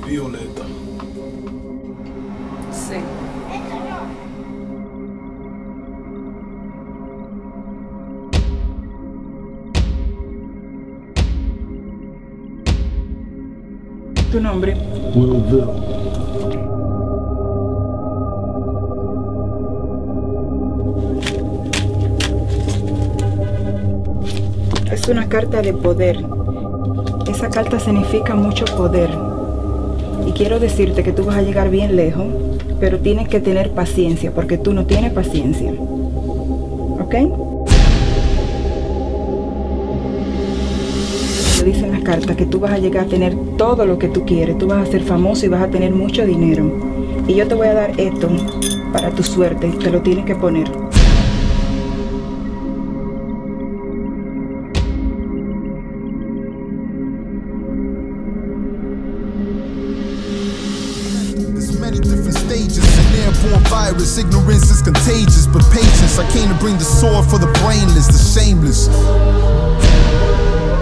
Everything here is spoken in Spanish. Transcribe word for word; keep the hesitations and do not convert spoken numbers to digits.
Violeta. Sí. ¿Tu nombre? Willville. Es una carta de poder. Esa carta significa mucho poder. Y quiero decirte que tú vas a llegar bien lejos, pero tienes que tener paciencia, porque tú no tienes paciencia. ¿Ok? Te dicen las cartas que tú vas a llegar a tener todo lo que tú quieres. Tú vas a ser famoso y vas a tener mucho dinero. Y yo te voy a dar esto para tu suerte. Te lo tienes que poner. Many different stages, an airborne virus. Ignorance is contagious, but patience. I came to bring the sword for the brainless, the shameless.